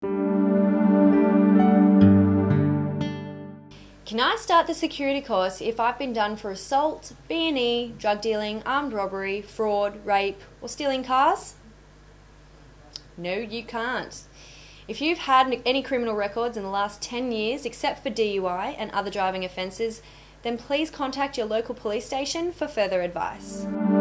Can I start the security course if I've been done for assault, B&E, drug dealing, armed robbery, fraud, rape, or stealing cars? No, you can't. If you've had any criminal records in the last 10 years except for DUI and other driving offences, then please contact your local police station for further advice.